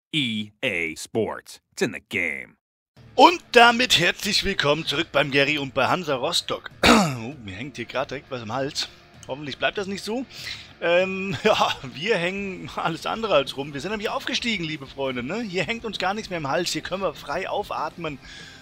EA Sports. It's in the game. Und damit herzlich willkommen zurück beim Gary und bei Hansa Rostock. Mir hängt hier gerade direkt was im Hals. Hoffentlich bleibt das nicht so. Ja, wir hängen alles andere als rum. Wir sind nämlich aufgestiegen, liebe Freunde, ne? Hier hängt uns gar nichts mehr im Hals. Hier können wir frei aufatmen.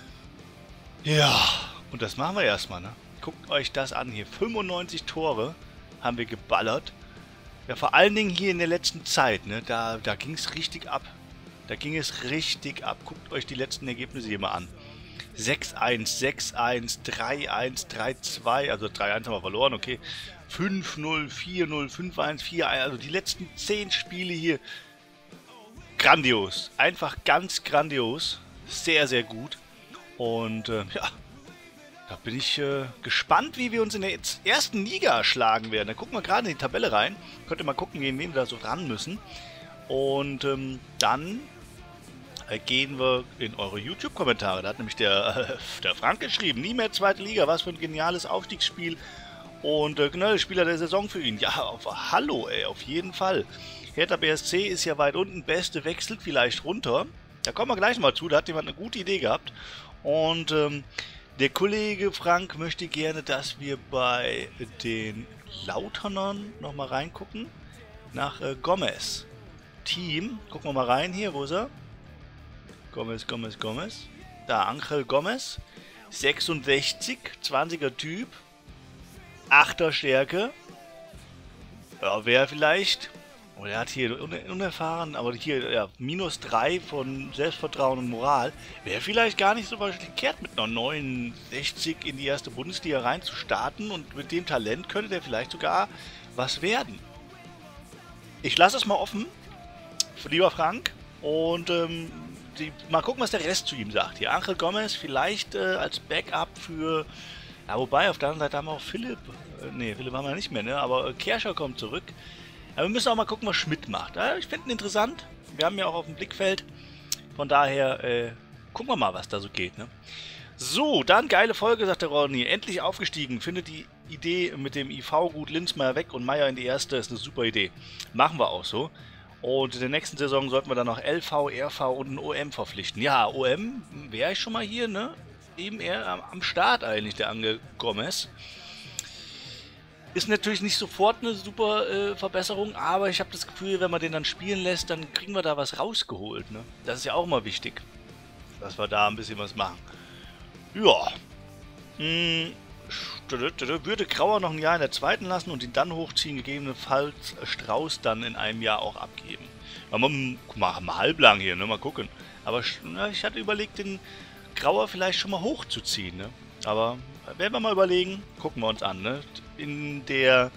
Ja, und das machen wir erstmal, ne? Guckt euch das an hier. 95 Tore haben wir geballert. Ja, vor allen Dingen hier in der letzten Zeit, ne? Da ging es richtig ab. Da ging es richtig ab. Guckt euch die letzten Ergebnisse hier mal an. 6-1, 6-1, 3-1, 3-2, also 3-1 haben wir verloren, okay. 5-0, 4-0, 5-1, 4-1, also die letzten 10 Spiele hier. Grandios. Einfach ganz grandios. Sehr, sehr gut. Und ja, da bin ich gespannt, wie wir uns in der ersten Liga schlagen werden. Da gucken wir gerade in die Tabelle rein. Könnt ihr mal gucken, gegen wen wir da so ran müssen. Und dann gehen wir in eure YouTube-Kommentare. Da hat nämlich der Frank geschrieben, nie mehr zweite Liga, was für ein geniales Aufstiegsspiel. Und genau, Spieler der Saison für ihn. Ja, hallo ey, auf jeden Fall. Hertha BSC ist ja weit unten, Beste wechselt vielleicht runter. Da kommen wir gleich mal zu, da hat jemand eine gute Idee gehabt. Und der Kollege Frank möchte gerne, dass wir bei den Lauternern nochmal reingucken. Nach Gomez. Team, gucken wir mal rein hier, wo ist er? Gomez. Da, Angel Gomez. 66, 20er Typ. 8er Stärke. Ja, wer vielleicht? Oh, der hat hier unerfahren, aber hier, ja, -3 von Selbstvertrauen und Moral. Wäre vielleicht gar nicht so verkehrt, mit einer 69 in die erste Bundesliga reinzustarten und mit dem Talent könnte der vielleicht sogar was werden. Ich lasse es mal offen, lieber Frank, und mal gucken, was der Rest zu ihm sagt. Hier, Angel Gomez vielleicht als Backup für... Ja, wobei, auf der anderen Seite haben wir auch Philipp. Ne, Philipp haben wir nicht mehr, ne? Aber Kerscher kommt zurück. Aber wir müssen auch mal gucken, was Schmidt macht. Ja, ich finde ihn interessant. Wir haben ja auch auf dem Blickfeld. Von daher, gucken wir mal, was da so geht, ne? So, dann geile Folge, sagt der Ronny. Endlich aufgestiegen. Findet die Idee mit dem IV gut, Linzmeier weg und Meier in die erste. Ist eine super Idee. Machen wir auch so. Und in der nächsten Saison sollten wir dann noch LV, RV und ein OM verpflichten. Ja, OM wäre ich schon mal hier, ne? Eben eher am Start eigentlich, der Angel Gomez. Ist natürlich nicht sofort eine super Verbesserung, aber ich habe das Gefühl, wenn man den dann spielen lässt, dann kriegen wir da was rausgeholt, ne? Das ist ja auch mal wichtig, dass wir da ein bisschen was machen. Ja. Würde Grauer noch ein Jahr in der zweiten lassen und ihn dann hochziehen, gegebenenfalls Strauß dann in einem Jahr auch abgeben. Machen wir halblang hier, ne? Mal gucken. Aber ich hatte überlegt, den Grauer vielleicht schon mal hochzuziehen, ne? Aber werden wir mal überlegen, gucken wir uns an, ne? In der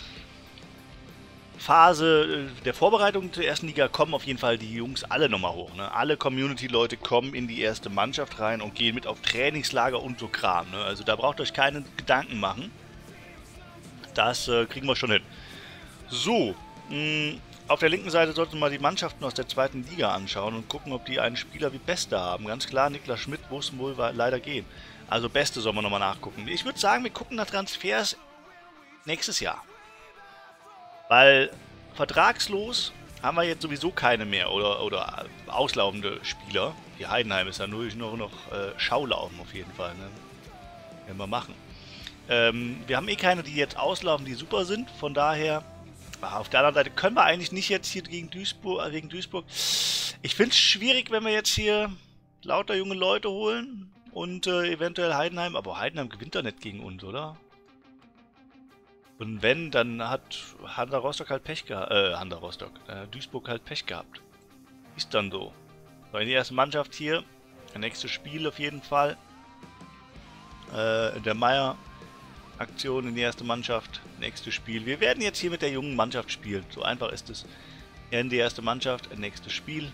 Phase der Vorbereitung zur ersten Liga kommen auf jeden Fall die Jungs alle nochmal hoch, ne? Alle Community-Leute kommen in die erste Mannschaft rein und gehen mit auf Trainingslager und so Kram, ne? Also da braucht ihr euch keine Gedanken machen. Das kriegen wir schon hin. So, auf der linken Seite sollten wir mal die Mannschaften aus der zweiten Liga anschauen und gucken, ob die einen Spieler wie Beste haben. Ganz klar, Niklas Schmidt muss wohl leider gehen. Also Beste sollen wir nochmal nachgucken. Ich würde sagen, wir gucken nach Transfers nächstes Jahr. Weil vertragslos haben wir jetzt sowieso keine mehr oder auslaufende Spieler. Die Heidenheim ist ja nur noch Schaulaufen auf jeden Fall, ne? Werden wir machen. Wir haben eh keine, die jetzt auslaufen, die super sind. Von daher, auf der anderen Seite können wir eigentlich nicht jetzt hier gegen Duisburg. Ich finde es schwierig, wenn wir jetzt hier lauter junge Leute holen und eventuell Heidenheim. Aber Heidenheim gewinnt doch nicht gegen uns, oder? Und wenn, dann hat Hansa Rostock halt Pech gehabt. Duisburg halt Pech gehabt. Ist dann so. So, in die erste Mannschaft hier. Das nächste Spiel auf jeden Fall. Der Meier Aktion in die erste Mannschaft. Nächstes Spiel. Wir werden jetzt hier mit der jungen Mannschaft spielen. So einfach ist es. In die erste Mannschaft. Nächstes Spiel.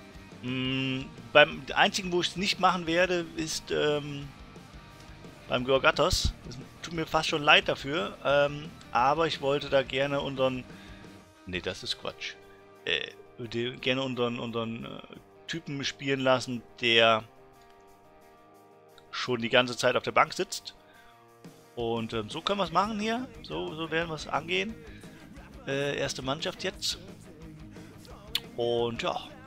Beim einzigen, wo ich es nicht machen werde, ist beim Georgatos. Das tut mir fast schon leid dafür, aber ich wollte da gerne unseren... Ne, das ist Quatsch. Gerne unseren Typen spielen lassen, der schon die ganze Zeit auf der Bank sitzt. Und so können wir es machen hier. So werden wir es angehen. Erste Mannschaft jetzt. Und ja,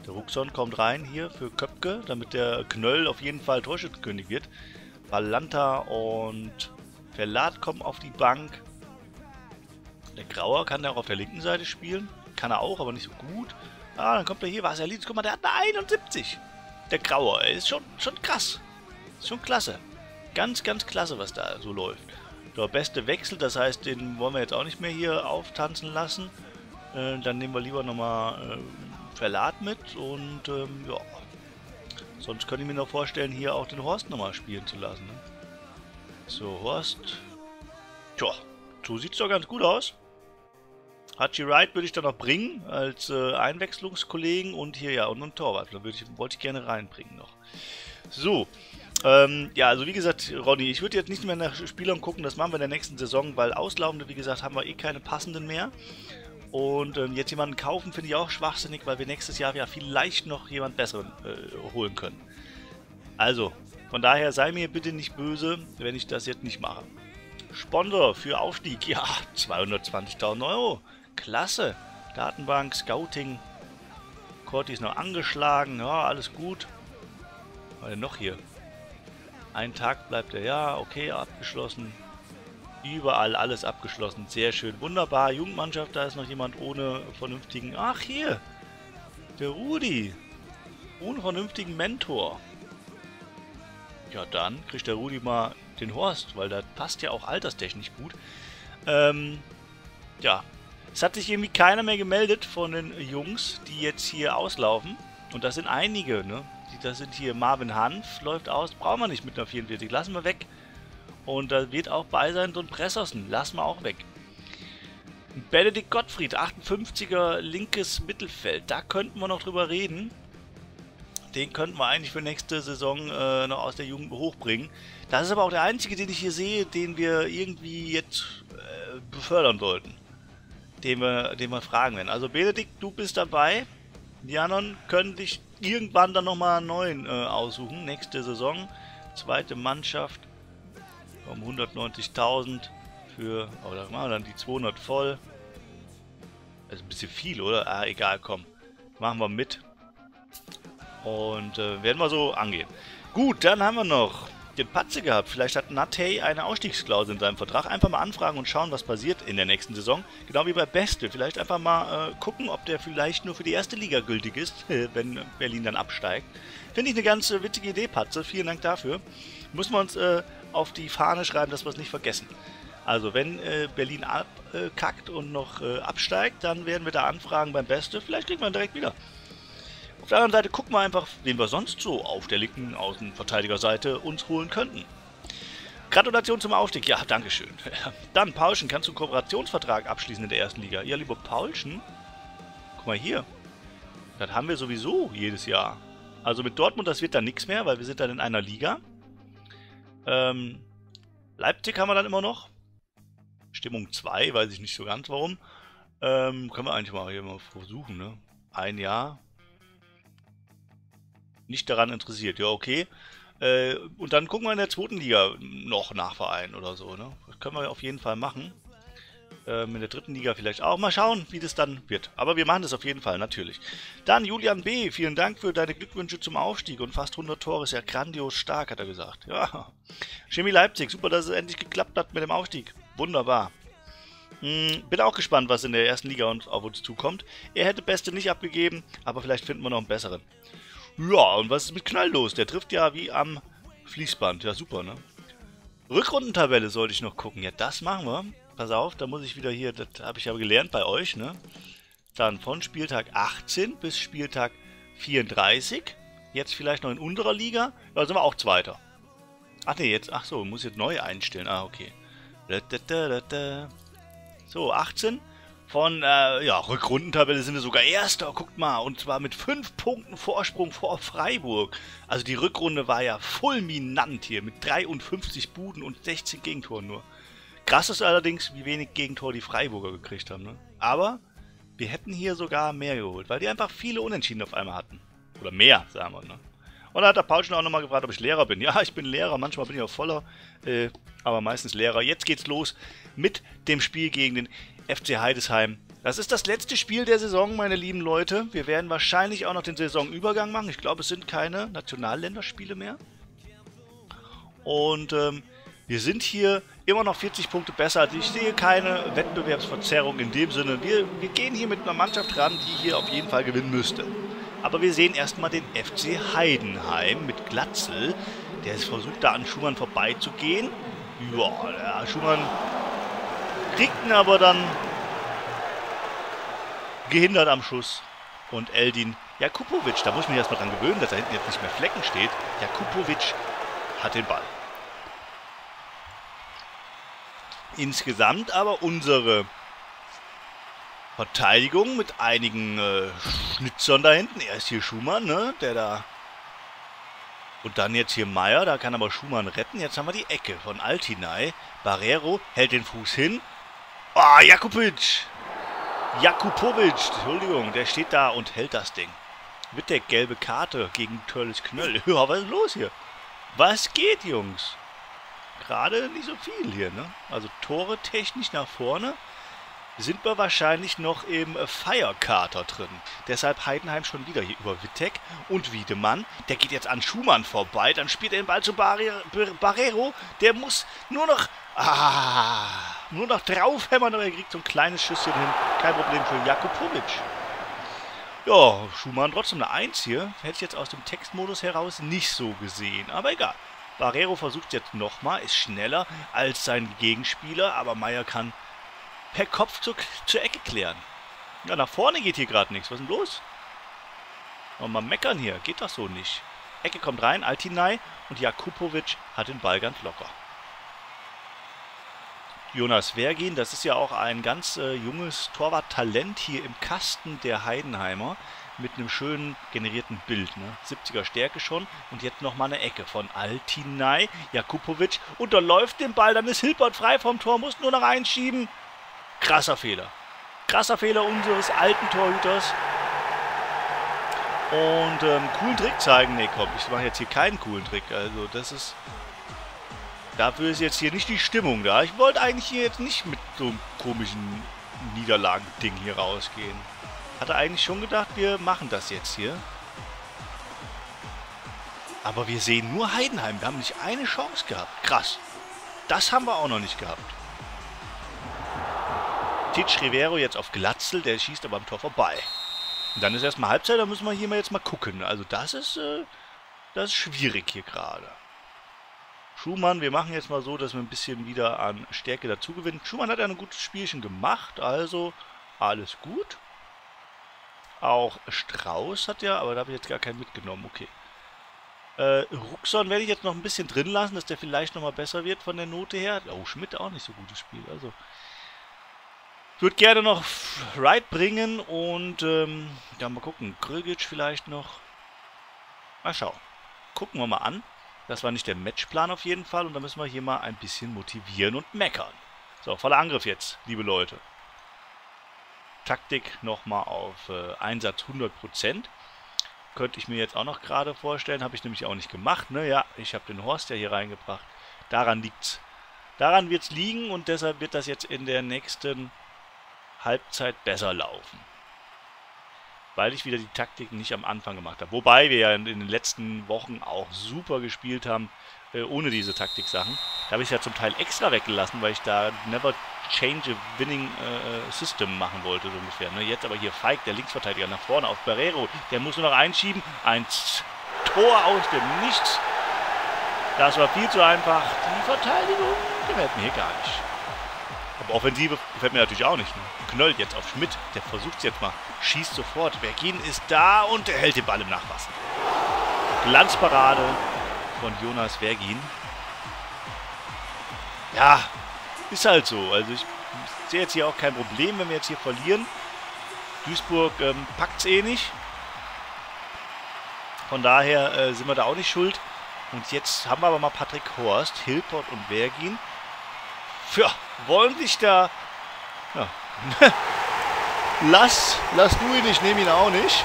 Der Ruxon kommt rein hier für Köpke, damit der Knöll auf jeden Fall Torschützenkönig wird. Balanta und Verlat kommen auf die Bank. Der Grauer kann der auch auf der linken Seite spielen. Kann er auch, aber nicht so gut. Ah, dann kommt er hier, Vasilidis. Guck mal, der hat eine 71. Der Grauer, ey, ist schon krass. Ist schon klasse. Ganz, ganz klasse, was da so läuft. Der beste Wechsel, das heißt, den wollen wir jetzt auch nicht mehr hier auftanzen lassen. Dann nehmen wir lieber nochmal Verlat mit und ja. Sonst könnte ich mir noch vorstellen, hier auch den Horst nochmal spielen zu lassen. Ne? So, Horst. Tja, so sieht es doch ganz gut aus. Haji Wright würde ich dann noch bringen als Einwechslungskollegen und hier ja und einen Torwart. Da wollte ich gerne reinbringen noch. So, ja, also wie gesagt, Ronny, ich würde jetzt nicht mehr nach Spielern gucken, das machen wir in der nächsten Saison, weil Auslaufende, wie gesagt, haben wir eh keine passenden mehr. Und jetzt jemanden kaufen, finde ich auch schwachsinnig, weil wir nächstes Jahr ja vielleicht noch jemand Besseren holen können. Also, von daher sei mir bitte nicht böse, wenn ich das jetzt nicht mache. Sponsor für Aufstieg, ja, 220.000 Euro. Klasse. Datenbank, Scouting. Corti ist noch angeschlagen. Ja, alles gut. Was war denn noch hier? Ein Tag bleibt er. Ja, okay, abgeschlossen. Überall alles abgeschlossen. Sehr schön. Wunderbar. Jugendmannschaft, da ist noch jemand ohne vernünftigen... Ach, hier. Der Rudi. Ohne vernünftigen Mentor. Ja, dann kriegt der Rudi mal den Horst, weil das passt ja auch alterstechnisch gut. Ja. Es hat sich irgendwie keiner mehr gemeldet von den Jungs, die jetzt hier auslaufen. Und das sind einige, ne? Das sind hier Marvin Hanf, läuft aus. Brauchen wir nicht mit einer 44. Lassen wir weg. Und da wird auch bei sein so ein Pressersen. Lassen wir auch weg. Benedikt Gottfried, 58er linkes Mittelfeld. Da könnten wir noch drüber reden. Den könnten wir eigentlich für nächste Saison noch aus der Jugend hochbringen. Das ist aber auch der einzige, den ich hier sehe, den wir irgendwie jetzt befördern sollten. Den wir fragen werden. Also Benedikt, du bist dabei. Die anderen können dich irgendwann dann nochmal einen neuen aussuchen. Nächste Saison. Zweite Mannschaft. Um 190.000 für... Oh, da machen wir dann die 200 voll. Das ist ein bisschen viel, oder? Ah, egal, komm. Machen wir mit. Und werden wir so angehen. Gut, dann haben wir noch den Patze gehabt. Vielleicht hat Natey eine Ausstiegsklausel in seinem Vertrag. Einfach mal anfragen und schauen, was passiert in der nächsten Saison. Genau wie bei Beste. Vielleicht einfach mal gucken, ob der vielleicht nur für die erste Liga gültig ist, wenn Berlin dann absteigt. Finde ich eine ganz witzige Idee, Patze. Vielen Dank dafür. Müssen wir uns auf die Fahne schreiben, dass wir es nicht vergessen. Also wenn Berlin abkackt und noch absteigt, dann werden wir da anfragen beim Beste. Vielleicht kriegen wir ihn direkt wieder. Auf der anderen Seite gucken wir einfach, wen wir sonst so auf der linken Außenverteidigerseite uns holen könnten. Gratulation zum Aufstieg. Ja, dankeschön. Dann, Paulschen, kannst du einen Kooperationsvertrag abschließen in der ersten Liga? Ja, lieber Paulschen. Guck mal hier. Das haben wir sowieso jedes Jahr. Also mit Dortmund, das wird dann nichts mehr, weil wir sind dann in einer Liga. Leipzig haben wir dann immer noch. Stimmung 2, weiß ich nicht so ganz warum. Können wir eigentlich mal hier mal versuchen, ne? Ein Jahr. Nicht daran interessiert, ja okay. Und dann gucken wir in der zweiten Liga noch nach Verein oder so, ne? Das können wir auf jeden Fall machen. In der dritten Liga vielleicht auch. Mal schauen, wie das dann wird. Aber wir machen das auf jeden Fall, natürlich. Dann Julian B., vielen Dank für deine Glückwünsche zum Aufstieg und fast 100 Tore. Ist ja grandios stark, hat er gesagt. Ja. Chemie Leipzig, super, dass es endlich geklappt hat mit dem Aufstieg. Wunderbar. Bin auch gespannt, was in der ersten Liga auf uns zukommt. Er hätte Beste nicht abgegeben, aber vielleicht finden wir noch einen besseren. Ja, und was ist mit Knall los? Der trifft ja wie am Fließband. Ja, super, ne? Rückrundentabelle sollte ich noch gucken. Ja, das machen wir. Pass auf, da muss ich wieder hier, das habe ich ja gelernt bei euch, ne? Dann von Spieltag 18 bis Spieltag 34. Jetzt vielleicht noch in unterer Liga. Da sind wir auch Zweiter. Ach nee, jetzt, ach so, muss jetzt neu einstellen. Ah, okay. So, 18. Von, ja, Rückrundentabelle sind wir sogar Erster, guckt mal, und zwar mit 5 Punkten Vorsprung vor Freiburg. Also die Rückrunde war ja fulminant hier, mit 53 Buden und 16 Gegentoren nur. Krass ist allerdings, wie wenig Gegentor die Freiburger gekriegt haben, ne? Aber wir hätten hier sogar mehr geholt, weil die einfach viele Unentschieden auf einmal hatten. Oder mehr, sagen wir, ne? Und da hat der Paulschen auch nochmal gefragt, ob ich Lehrer bin. Ja, ich bin Lehrer, manchmal bin ich auch voller, aber meistens Lehrer. Jetzt geht's los mit dem Spiel gegen den FC Heidesheim. Das ist das letzte Spiel der Saison, meine lieben Leute. Wir werden wahrscheinlich auch noch den Saisonübergang machen. Ich glaube, es sind keine Nationalländerspiele mehr. Und wir sind hier immer noch 40 Punkte besser. Ich sehe keine Wettbewerbsverzerrung in dem Sinne. Wir gehen hier mit einer Mannschaft ran, die hier auf jeden Fall gewinnen müsste. Aber wir sehen erstmal den FC Heidenheim mit Glatzel. Der versucht da an Schumann vorbeizugehen. Ja, der Schumann kriegt ihn aber dann gehindert am Schuss. Und Eldin Jakupovic, da muss ich mich erstmal dran gewöhnen, dass da hinten jetzt nicht mehr Flecken steht. Jakupovic hat den Ball. Insgesamt aber unsere Verteidigung mit einigen Schnitzern da hinten. Erst hier Schumann, ne, der da... Und dann jetzt hier Meier, da kann aber Schumann retten. Jetzt haben wir die Ecke von Altinay. Barrero hält den Fuß hin. Ah, Jakupovic, Entschuldigung, der steht da und hält das Ding. Mit der gelbe Karte gegen Törles Knöll. Ja, was ist los hier? Was geht, Jungs? Gerade nicht so viel hier, ne? Also Tore technisch nach vorne sind wir wahrscheinlich noch im Feierkater drin. Deshalb Heidenheim schon wieder hier über Wittek und Wiedemann. Der geht jetzt an Schumann vorbei. Dann spielt er den Ball zu Barrero. Der muss nur noch draufhämmern, aber er kriegt so ein kleines Schüsschen hin. Kein Problem für Jakupovic. Ja, Schumann trotzdem eine 1 hier. Hätte ich jetzt aus dem Textmodus heraus nicht so gesehen. Aber egal. Barrero versucht jetzt nochmal, ist schneller als sein Gegenspieler, aber Meier kann per Kopf zur Ecke klären. Ja, nach vorne geht hier gerade nichts. Was ist denn los? Mal meckern hier. Geht das so nicht. Ecke kommt rein, Altinay und Jakupovic hat den Ball ganz locker. Jonas Vergin, das ist ja auch ein ganz junges Torwarttalent hier im Kasten der Heidenheimer. Mit einem schönen generierten Bild. Ne? 70er Stärke schon. Und jetzt nochmal eine Ecke von Altinay. Jakupovic unterläuft den Ball. Dann ist Hilbert frei vom Tor. Muss nur noch einschieben. Krasser Fehler. Krasser Fehler unseres alten Torhüters. Und coolen Trick zeigen. Ne, komm, ich mache jetzt hier keinen coolen Trick. Also das ist... Dafür ist jetzt hier nicht die Stimmung da. Ich wollte eigentlich hier jetzt nicht mit so einem komischen Niederlagending hier rausgehen. Hatte eigentlich schon gedacht, wir machen das jetzt hier. Aber wir sehen nur Heidenheim. Wir haben nicht eine Chance gehabt. Krass. Das haben wir auch noch nicht gehabt. Titsch Rivero jetzt auf Glatzel. Der schießt aber am Tor vorbei. Und dann ist erstmal Halbzeit. Da müssen wir hier mal jetzt mal gucken. Also das ist schwierig hier gerade. Schumann, wir machen jetzt mal so, dass wir ein bisschen wieder an Stärke dazu gewinnen. Schumann hat ja ein gutes Spielchen gemacht. Also alles gut. Auch Strauß hat ja, aber da habe ich jetzt gar keinen mitgenommen, okay. Ruxon werde ich jetzt noch ein bisschen drin lassen, dass der vielleicht nochmal besser wird von der Note her. Oh, Schmidt auch nicht so gutes Spiel, also. Ich würde gerne noch Wright bringen und, ja, mal gucken, Grgic vielleicht noch. Mal schauen. Gucken wir mal an. Das war nicht der Matchplan auf jeden Fall und da müssen wir hier mal ein bisschen motivieren und meckern. So, voller Angriff jetzt, liebe Leute. Taktik nochmal auf Einsatz 100%. Könnte ich mir jetzt auch noch gerade vorstellen. Habe ich nämlich auch nicht gemacht. Ne? Ja, ich habe den Horst ja hier reingebracht. Daran liegt's. Daran wird es liegen und deshalb wird das jetzt in der nächsten Halbzeit besser laufen. Weil ich wieder die Taktik nicht am Anfang gemacht habe. Wobei wir ja in den letzten Wochen auch super gespielt haben, ohne diese Taktiksachen. Da habe ich ja zum Teil extra weggelassen, weil ich da never change a winning system machen wollte, so ungefähr. Ne? Jetzt aber hier Feig, der Linksverteidiger, nach vorne auf Barrero. Der muss nur noch einschieben. Ein Tor aus dem Nichts. Das war viel zu einfach. Die Verteidigung gefällt mir hier gar nicht. Aber Offensive gefällt mir natürlich auch nicht. Ne? Knöll jetzt auf Schmidt. Der versucht es jetzt mal. Schießt sofort. Vergin ist da und er hält den Ball im Nachfassen. Glanzparade von Jonas Vergin. Ja, ist halt so. Also ich sehe jetzt hier auch kein Problem, wenn wir jetzt hier verlieren. Duisburg packt es eh nicht. Von daher sind wir da auch nicht schuld. Und jetzt haben wir aber mal Patrick Horst, Hilpert und Vergin. Ja, wollen sich da... Ja. lass du ihn, ich nehme ihn auch nicht.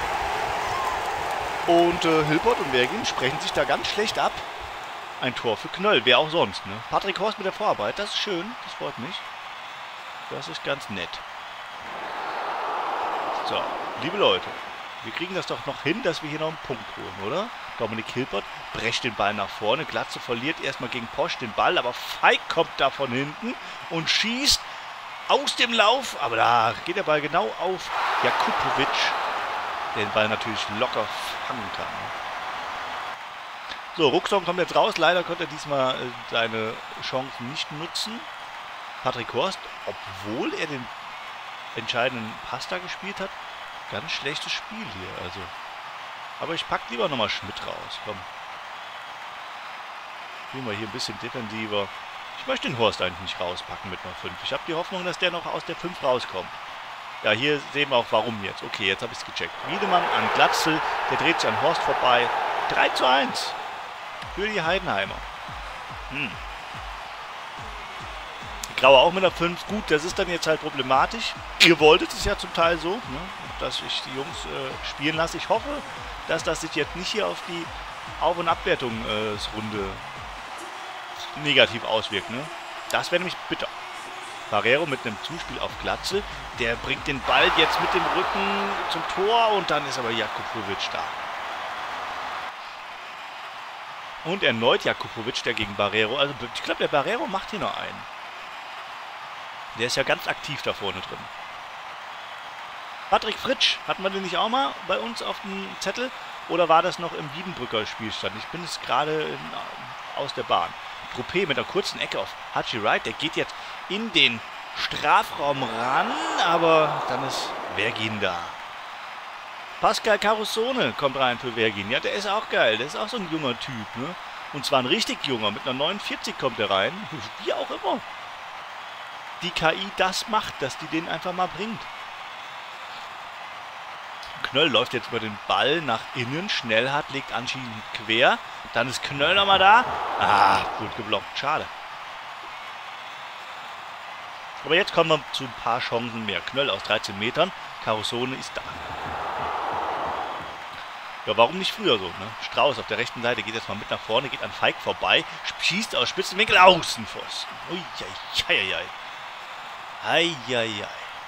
Und Hilpert und Vergin sprechen sich da ganz schlecht ab. Ein Tor für Knöll, wer auch sonst, ne? Patrick Horst mit der Vorarbeit, das ist schön, das freut mich. Das ist ganz nett. So, liebe Leute, wir kriegen das doch noch hin, dass wir hier noch einen Punkt holen, oder? Dominik Hilbert brecht den Ball nach vorne. Glatze verliert erstmal gegen Posch den Ball, aber Feig kommt da von hinten und schießt aus dem Lauf. Aber da geht der Ball genau auf Jakupovic, der den Ball natürlich locker fangen kann. So, Ruckson kommt jetzt raus. Leider konnte er diesmal seine Chancen nicht nutzen. Patrick Horst, obwohl er den entscheidenden Pass da gespielt hat, ganz schlechtes Spiel hier. Also, aber ich packe lieber nochmal Schmidt raus. Komm. Spielen wir hier ein bisschen defensiver. Ich möchte den Horst eigentlich nicht rauspacken mit einer 5. Ich habe die Hoffnung, dass der noch aus der 5 rauskommt. Ja, hier sehen wir auch warum jetzt. Okay, jetzt habe ich es gecheckt. Wiedemann an Glatzel, der dreht sich an Horst vorbei. 3:1 für die Heidenheimer. Graue auch mit einer 5. Gut, das ist dann jetzt halt problematisch. Ihr wolltet es ja zum Teil so, ne, dass ich die Jungs spielen lasse. Ich hoffe, dass das sich jetzt nicht hier auf die Auf- und Abwertungsrunde negativ auswirkt. Ne? Das wäre nämlich bitter. Barrero mit einem Zuspiel auf Glatzel. Der bringt den Ball jetzt mit dem Rücken zum Tor und dann ist aber Jakupovic da. Und erneut Jakupovic, der gegen Barrero. Also ich glaube, der Barrero macht hier noch einen. Der ist ja ganz aktiv da vorne drin. Patrick Fritsch, hatten wir den nicht auch mal bei uns auf dem Zettel? Oder war das noch im Wiedenbrücker Spielstand? Ich bin es gerade aus der Bahn. Troupé mit einer kurzen Ecke auf Haji Wright. Der geht jetzt in den Strafraum ran, aber dann ist Vergin da. Pascal Carusone kommt rein für Vergin. Ja, der ist auch geil. Der ist auch so ein junger Typ, ne? Und zwar ein richtig junger. Mit einer 49 kommt er rein. Wie auch immer. Die KI das macht, dass die den einfach mal bringt. Knöll läuft jetzt über den Ball nach innen. Schnellhardt legt anschließend quer. Dann ist Knöll nochmal da. Ah, gut geblockt. Schade. Aber jetzt kommen wir zu ein paar Chancen mehr. Knöll aus 13 Metern. Carusone ist da. Ja, warum nicht früher so, ne? Strauß auf der rechten Seite geht jetzt mal mit nach vorne, geht an Feig vorbei, schießt aus Spitzenwinkel Außenpfosten. Uiuiuiui. Eieiei.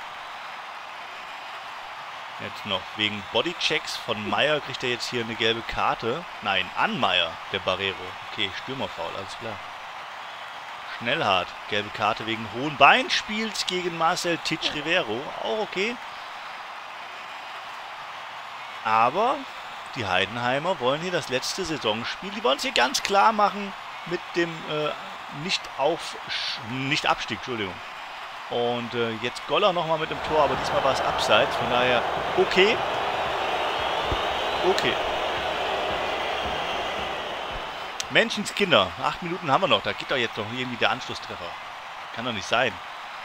Jetzt noch wegen Bodychecks von Meier kriegt er jetzt hier eine gelbe Karte. Nein, an Meier, der Barrero. Okay, Stürmerfoul, alles klar. Schnellhardt, gelbe Karte wegen hohen Beinspiels gegen Marcel Titsch Rivero. Auch okay. Aber die Heidenheimer wollen hier das letzte Saisonspiel. Die wollen es hier ganz klar machen mit dem Nicht-Abstieg, Entschuldigung. Und jetzt Goller nochmal mit dem Tor, aber diesmal war es abseits. Von daher, okay. Okay. Menschenskinder. 8 Minuten haben wir noch. Da geht doch jetzt noch irgendwie der Anschlusstreffer. Kann doch nicht sein.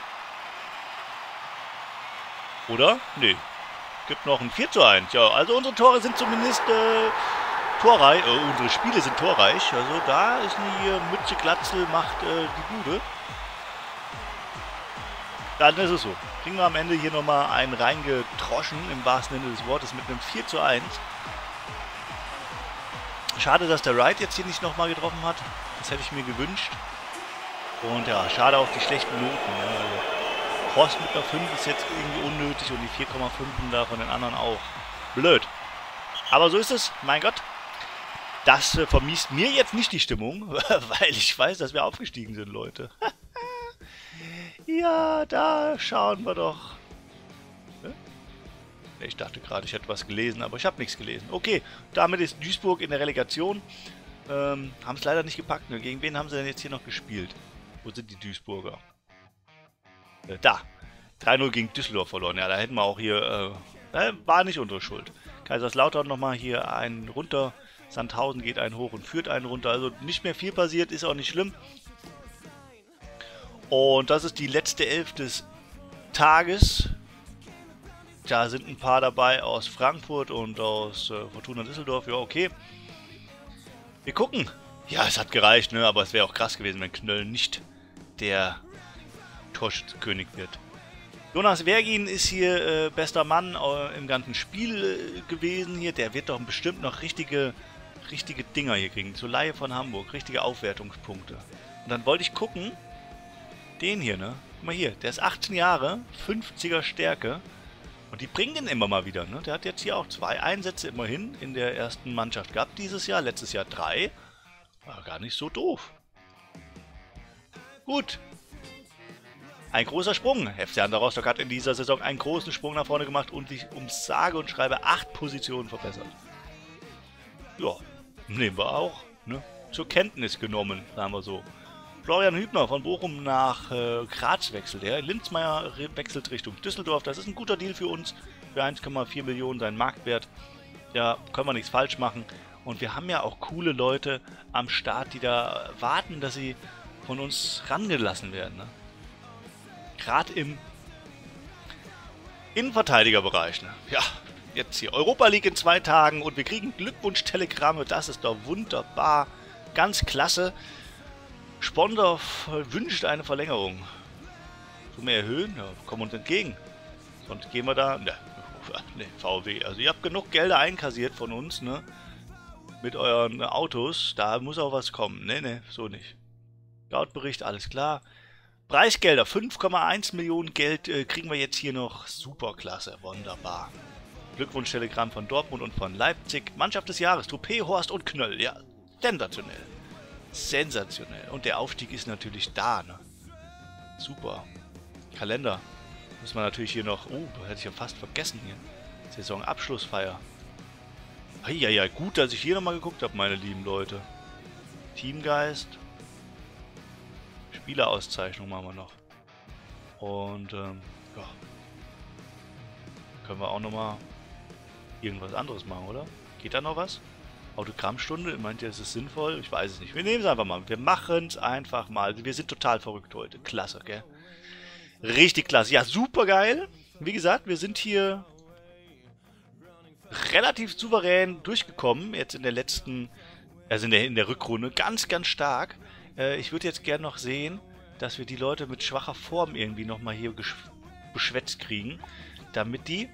Oder? Nee. Gibt noch ein 4:1. Ja, also unsere Tore sind zumindest torreich. Unsere Spiele sind torreich. Also da ist hier Mütze Glatzel macht die Bude. Dann ist es so. Kriegen wir am Ende hier nochmal einen reingetroschen, im wahrsten Sinne des Wortes, mit einem 4:1. Schade, dass der Wright jetzt hier nicht nochmal getroffen hat. Das hätte ich mir gewünscht. Und ja, schade auch die schlechten Noten. Ja. Also Horst mit einer 5 ist jetzt irgendwie unnötig und die 4,5 da von den anderen auch. Blöd. Aber so ist es. Mein Gott. Das vermiest mir jetzt nicht die Stimmung, weil ich weiß, dass wir aufgestiegen sind, Leute. Ja, da schauen wir doch. Ich dachte gerade, ich hätte was gelesen, aber ich habe nichts gelesen. Okay, damit ist Duisburg in der Relegation. Haben es leider nicht gepackt. Ne? Gegen wen haben sie denn jetzt hier noch gespielt? Wo sind die Duisburger? Da. 3:0 gegen Düsseldorf verloren. Ja, da hätten wir auch hier... war nicht unsere Schuld. Kaiserslautern nochmal hier einen runter. Sandhausen geht einen hoch und führt einen runter. Also nicht mehr viel passiert, ist auch nicht schlimm. Und das ist die letzte Elf des Tages. Da sind ein paar dabei aus Frankfurt und aus Fortuna Düsseldorf. Ja, okay. Wir gucken. Ja, es hat gereicht, ne? Aber es wäre auch krass gewesen, wenn Knöll nicht der Torschützenkönig wird. Jonas Vergin ist hier bester Mann im ganzen Spiel gewesen hier. Der wird doch bestimmt noch richtige Dinger hier kriegen. Zur Leihe von Hamburg. Richtige Aufwertungspunkte. Und dann wollte ich gucken. Den hier, ne? Guck mal hier. Der ist 18 Jahre. 50er Stärke. Und die bringen den immer mal wieder. Ne? Der hat jetzt hier auch 2 Einsätze immerhin in der ersten Mannschaft gehabt dieses Jahr. Letztes Jahr 3. War gar nicht so doof. Gut. Ein großer Sprung. FC Hansa Rostock hat in dieser Saison einen großen Sprung nach vorne gemacht und sich um sage und schreibe 8 Positionen verbessert. Ja, nehmen wir auch. Ne? Zur Kenntnis genommen, sagen wir so. Florian Hübner von Bochum nach Graz wechselt er. Linzmeier wechselt Richtung Düsseldorf. Das ist ein guter Deal für uns. Für 1,4 Millionen sein Marktwert. Ja, können wir nichts falsch machen. Und wir haben ja auch coole Leute am Start, die da warten, dass sie von uns rangelassen werden. Ne? Gerade im Innenverteidigerbereich. Ne? Ja, jetzt hier Europa League in 2 Tagen und wir kriegen Glückwunsch-Telegramme. Das ist doch wunderbar. Ganz klasse. Sponder wünscht eine Verlängerung. Sollen wir erhöhen? Ja, kommen uns entgegen. Sonst gehen wir da... Ne, VW. Also ihr habt genug Gelder einkassiert von uns, ne? Mit euren Autos. Da muss auch was kommen. Ne, so nicht. Scout-Bericht, alles klar. Preisgelder, 5,1 Millionen Geld kriegen wir jetzt hier noch. Superklasse, wunderbar. Glückwunsch-Telegramm von Dortmund und von Leipzig. Mannschaft des Jahres, Toupé, Horst und Knöll. Ja, sensationell. Sensationell. Und der Aufstieg ist natürlich da, ne? Super. Kalender. Muss man natürlich hier noch... Oh, hätte ich ja fast vergessen hier. Saisonabschlussfeier. Ja, gut, dass ich hier nochmal geguckt habe, meine lieben Leute. Teamgeist. Spielerauszeichnung machen wir noch. Und, ja. Können wir auch nochmal irgendwas anderes machen, oder? Geht da noch was? Autogrammstunde? Meint ihr, es ist sinnvoll? Ich weiß es nicht. Wir nehmen es einfach mal. Wir machen es einfach mal. Wir sind total verrückt heute. Klasse, gell? Richtig klasse. Ja, super geil. Wie gesagt, wir sind hier relativ souverän durchgekommen. Jetzt in der letzten, also in der Rückrunde. Ganz, ganz stark. Ich würde jetzt gerne noch sehen, dass wir die Leute mit schwacher Form irgendwie nochmal hier beschwätzt kriegen. Damit die...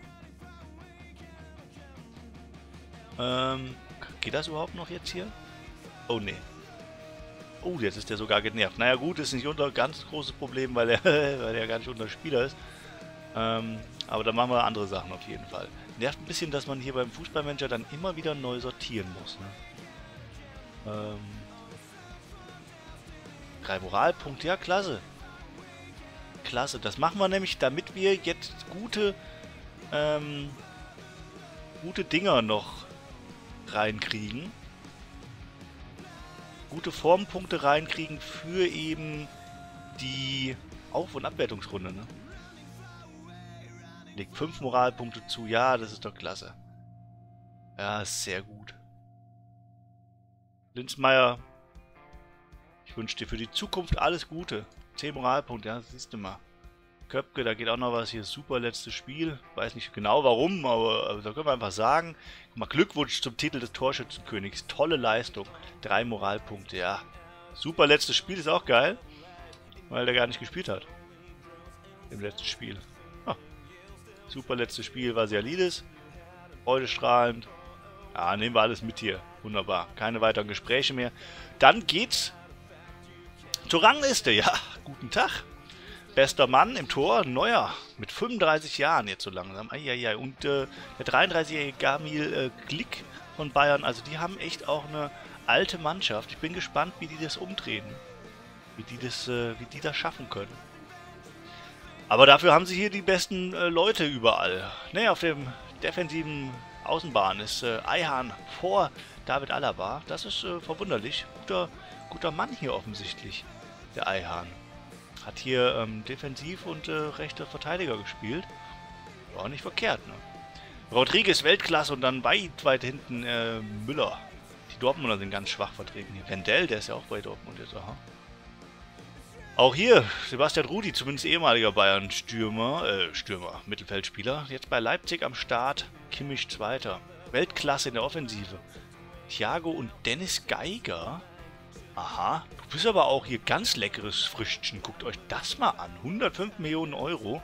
geht das überhaupt noch jetzt hier? Oh, nee. Oh, jetzt ist der sogar genervt. Naja gut, ist nicht unser ganz großes Problem, weil er gar nicht unser Spieler ist. Aber da machen wir andere Sachen auf jeden Fall. Nervt ein bisschen, dass man hier beim Fußballmanager dann immer wieder neu sortieren muss. Ne? 3 Moralpunkte, ja klasse. Klasse, das machen wir nämlich, damit wir jetzt gute Dinger noch reinkriegen. Gute Formpunkte reinkriegen für eben die Auf- und Abwertungsrunde. Ne? Legt 5 Moralpunkte zu. Ja, das ist doch klasse. Ja, ist sehr gut. Linzmeier, ich wünsche dir für die Zukunft alles Gute. 10 Moralpunkte, ja, siehst du mal. Köpke, da geht auch noch was hier. Super letztes Spiel. Weiß nicht genau warum, aber da können wir einfach sagen. Guck mal, Glückwunsch zum Titel des Torschützenkönigs. Tolle Leistung. 3 Moralpunkte, ja. Super letztes Spiel ist auch geil. Weil der gar nicht gespielt hat. Im letzten Spiel. Ah. Super letztes Spiel war Sialides. Freudestrahlend. Ja, nehmen wir alles mit hier. Wunderbar. Keine weiteren Gespräche mehr. Dann geht's zur Rangliste. Ja, guten Tag. Bester Mann im Tor, Neuer, mit 35 Jahren jetzt so langsam. Eieiei. Und der 33-jährige Gamil Glick von Bayern, also die haben echt auch eine alte Mannschaft. Ich bin gespannt, wie die das umdrehen. Wie die das schaffen können. Aber dafür haben sie hier die besten Leute überall. Ne, auf dem defensiven Außenbahn ist Ayhan vor David Alaba. Das ist verwunderlich. Guter Mann hier offensichtlich, der Ayhan. Hat hier defensiv und rechter Verteidiger gespielt. War auch nicht verkehrt, ne? Rodriguez Weltklasse und dann weit hinten Müller. Die Dortmunder sind ganz schwach vertreten hier. Wendell, der ist ja auch bei Dortmund jetzt, aha. Auch hier Sebastian Rudi, zumindest ehemaliger Bayern-Stürmer, Mittelfeldspieler. Jetzt bei Leipzig am Start. Kimmich Zweiter. Weltklasse in der Offensive. Thiago und Dennis Geiger. Aha, du bist aber auch hier ganz leckeres Früchtchen. Guckt euch das mal an. 105 Millionen Euro.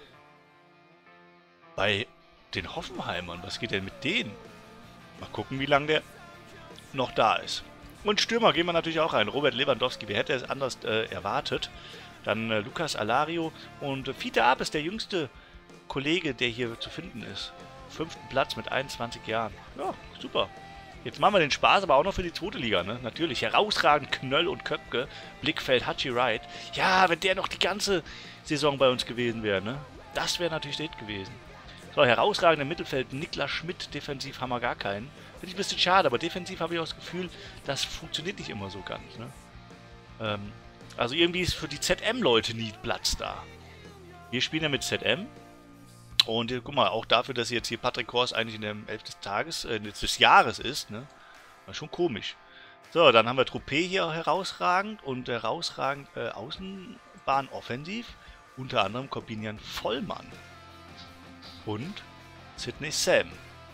Bei den Hoffenheimern. Was geht denn mit denen? Mal gucken, wie lange der noch da ist. Und Stürmer gehen wir natürlich auch rein. Robert Lewandowski, wer hätte es anders erwartet? Dann Lucas Alario und Fiete Ab ist der jüngste Kollege, der hier zu finden ist. 5. Platz mit 21 Jahren. Ja, super. Jetzt machen wir den Spaß aber auch noch für die 2. Liga, ne? Natürlich, herausragend Knöll und Köpke. Blickfeld, Hachi Wright. Ja, wenn der noch die ganze Saison bei uns gewesen wäre, ne? Das wäre natürlich der Hit gewesen. So, herausragend im Mittelfeld. Niklas Schmidt, defensiv haben wir gar keinen. Finde ich ein bisschen schade, aber defensiv habe ich auch das Gefühl, das funktioniert nicht immer so ganz, ne? Also irgendwie ist für die ZM-Leute nie Platz da. Wir spielen ja mit ZM. Und guck mal, auch dafür, dass jetzt hier Patrick Horst eigentlich in dem 11. des Jahres ist, ne? War schon komisch. So, dann haben wir Troupé hier herausragend und herausragend Außenbahn offensiv. Unter anderem Corbinian Vollmann. Und Sidney Sam.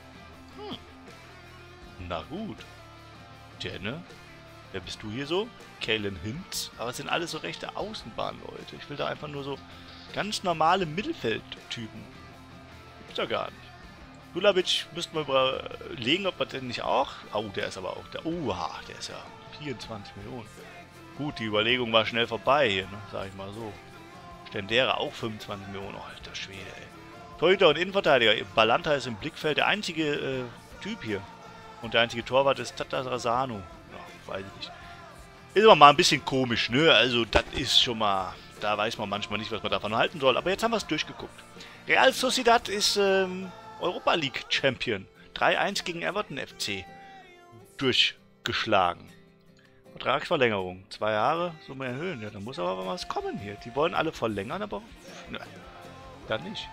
Na gut. Jenne. Wer bist du hier so? Kalen Hintz. Aber es sind alles so rechte Außenbahnleute. Ich will da einfach nur so ganz normale Mittelfeldtypen. Gibt's ja gar nicht. Dulavic müssten wir überlegen, ob wir den nicht auch... Oh, der ist aber auch da. Oha, der ist ja 24 Millionen. Gut, die Überlegung war schnell vorbei hier, ne? Sag ich mal so. Stendera auch 25 Millionen. Oh, alter Schwede, ey. Torhüter und Innenverteidiger. Balanta ist im Blickfeld der einzige Typ hier. Und der einzige Torwart ist Tata Rasano. Ja, weiß ich nicht. Ist aber mal ein bisschen komisch, ne? Also, das ist schon mal... Da weiß man manchmal nicht, was man davon halten soll. Aber jetzt haben wir es durchgeguckt. Real Sociedad ist Europa League Champion. 3-1 gegen Everton FC. Durchgeschlagen. Vertragsverlängerung. 2 Jahre, so mehr erhöhen. Ja, da muss aber was kommen hier. Die wollen alle verlängern, aber... Nein, dann nicht.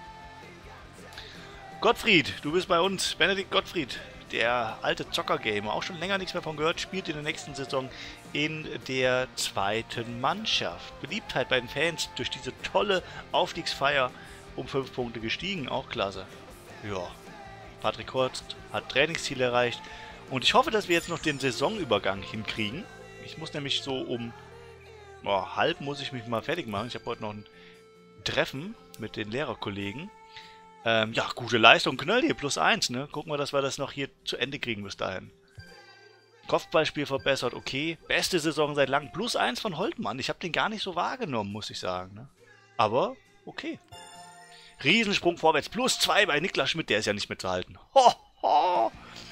Gottfried, du bist bei uns. Benedikt Gottfried. Der alte Zocker-Gamer, auch schon länger nichts mehr von gehört, spielt in der nächsten Saison in der 2. Mannschaft. Beliebtheit bei den Fans durch diese tolle Aufstiegsfeier um 5 Punkte gestiegen, auch klasse. Ja, Patrick Horst hat Trainingsziel erreicht und ich hoffe, dass wir jetzt noch den Saisonübergang hinkriegen. Ich muss nämlich so um halb muss ich mich mal fertig machen. Ich habe heute noch ein Treffen mit den Lehrerkollegen. Ja, gute Leistung. Knöll hier, +1, ne? Gucken wir, dass wir das noch hier zu Ende kriegen bis dahin. Kopfballspiel verbessert, okay. Beste Saison seit langem. +1 von Holtmann. Ich habe den gar nicht so wahrgenommen, muss ich sagen, ne? Aber, okay. Riesensprung vorwärts. +2 bei Niklas Schmidt. Der ist ja nicht mehr zu halten. Ho, ho.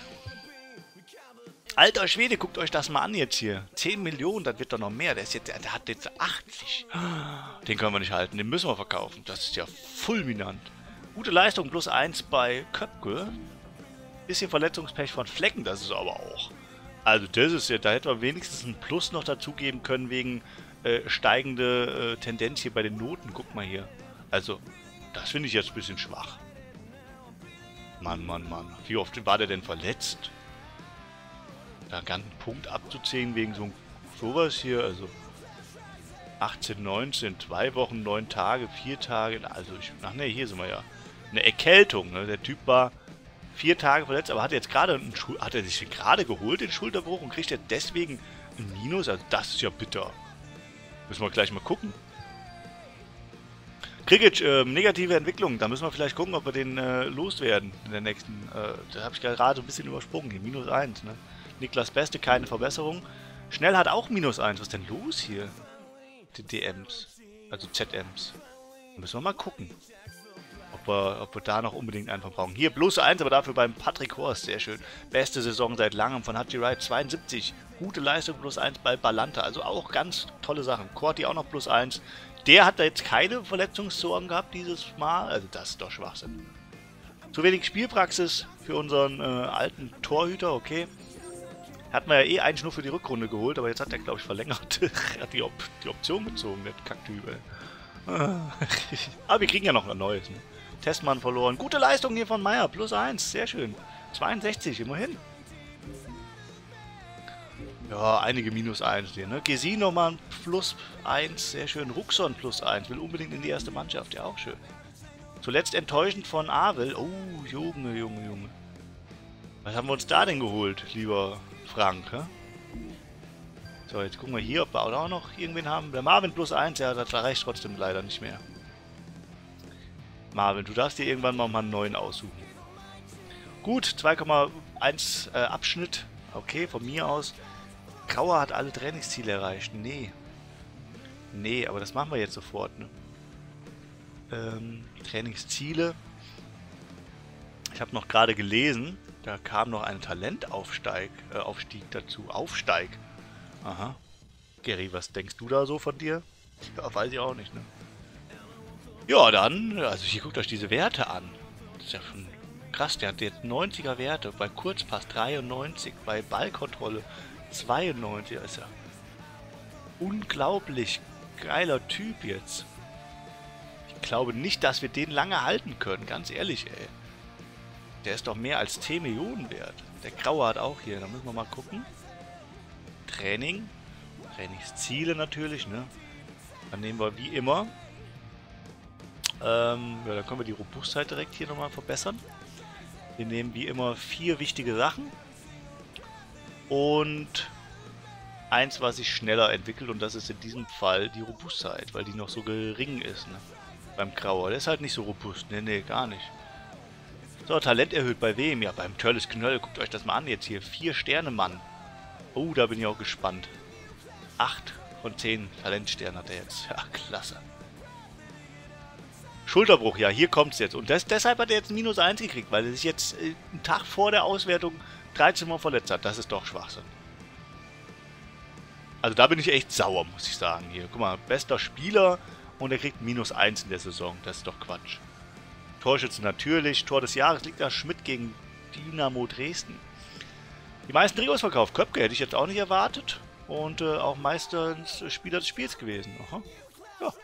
Alter Schwede, guckt euch das mal an jetzt hier. 10 Millionen, das wird doch noch mehr. Der hat jetzt 80. Den können wir nicht halten. Den müssen wir verkaufen. Das ist ja fulminant. Gute Leistung, +1 bei Köpke. Bisschen Verletzungspech von Flecken, das ist aber auch. Also das ist ja, da hätten wir wenigstens ein Plus noch dazugeben können wegen steigende Tendenz hier bei den Noten. Guck mal hier. Also, das finde ich jetzt ein bisschen schwach. Mann, Mann, Mann. Wie oft war der denn verletzt? Da einen ganzen Punkt abzuziehen wegen sowas hier, also 18, 19, 2 Wochen, 9 Tage, 4 Tage, also ach ne, hier sind wir ja. Eine Erkältung, ne? Der Typ war 4 Tage verletzt, aber hat jetzt gerade hat er sich gerade geholt, den Schulterbruch, und kriegt jetzt deswegen ein Minus, also das ist ja bitter. Müssen wir gleich mal gucken. Krikic, negative Entwicklung, da müssen wir vielleicht gucken, ob wir den loswerden in der nächsten, da habe ich gerade ein bisschen übersprungen, hier, -1, ne? Niklas Beste, keine Verbesserung. Schnell hat auch -1, was ist denn los hier? Die DMs, also ZMs. Da müssen wir mal gucken, ob wir da noch unbedingt einen brauchen. Hier +1, aber dafür beim Patrick Horst, sehr schön. Beste Saison seit langem von Hachi Wright, 72. Gute Leistung, +1 bei Balanta, also auch ganz tolle Sachen. Corti auch noch +1. Der hat da jetzt keine Verletzungssorgen gehabt dieses Mal, also das ist doch Schwachsinn. Zu wenig Spielpraxis für unseren alten Torhüter, okay. Hatten wir ja eh eigentlich nur für die Rückrunde geholt, aber jetzt hat er, glaube ich, verlängert. Er hat die Option gezogen, der Kacktyp, ey. Aber wir kriegen ja noch ein neues, ne? Testmann verloren. Gute Leistung hier von Meier, +1, sehr schön. 62, immerhin. Ja, einige -1 hier, ne? Gesi nochmal +1, sehr schön. Ruxon +1, will unbedingt in die erste Mannschaft, ja auch schön. Zuletzt enttäuschend von Avel. Oh, Junge, Junge, Junge. Was haben wir uns da denn geholt, lieber Frank, hä? So, jetzt gucken wir hier, ob wir auch noch irgendwen haben. Der Marvin +1, ja, das reicht trotzdem leider nicht mehr. Marvin, du darfst dir irgendwann mal einen neuen aussuchen. Gut, 2,1 Abschnitt. Okay, von mir aus. Grauer hat alle Trainingsziele erreicht. Nee. Nee, aber das machen wir jetzt sofort, ne? Trainingsziele. Ich habe noch gerade gelesen, da kam noch ein Talentaufstieg dazu. Aufsteig. Aha. Gary, was denkst du da so von dir? Ja, weiß ich auch nicht, ne? Ja, dann, also hier guckt euch diese Werte an. Das ist ja schon krass, der hat jetzt 90er Werte. Bei Kurzpass 93, bei Ballkontrolle 92. Das ist ja unglaublich geiler Typ jetzt. Ich glaube nicht, dass wir den lange halten können, ganz ehrlich, ey. Der ist doch mehr als 10 Millionen wert. Der Graue hat auch hier, da müssen wir mal gucken. Training. Trainingsziele natürlich, ne? Dann nehmen wir wie immer. Ja, dann können wir die Robustheit direkt hier nochmal verbessern. Wir nehmen wie immer 4 wichtige Sachen. Und eins, was sich schneller entwickelt, und das ist in diesem Fall die Robustheit, weil die noch so gering ist, ne? Beim Grauer. Der ist halt nicht so robust. Ne, ne, gar nicht. So, Talent erhöht bei wem? Ja, beim Törles Knöll. Guckt euch das mal an jetzt hier. 4 Sterne, Mann. Oh, da bin ich auch gespannt. 8 von 10 Talentsternen hat er jetzt. Ja, klasse. Schulterbruch, ja, hier kommt es jetzt. Und deshalb hat er jetzt ein -1 gekriegt, weil er sich jetzt einen Tag vor der Auswertung 13 Mal verletzt hat. Das ist doch Schwachsinn. Also da bin ich echt sauer, muss ich sagen. Hier, guck mal, bester Spieler und er kriegt -1 in der Saison. Das ist doch Quatsch. Torschütze natürlich. Tor des Jahres liegt da Schmidt gegen Dynamo Dresden. Die meisten Trikots verkauft. Köpke hätte ich jetzt auch nicht erwartet. Und auch meistens Spieler des Spiels gewesen. Aha. Ja.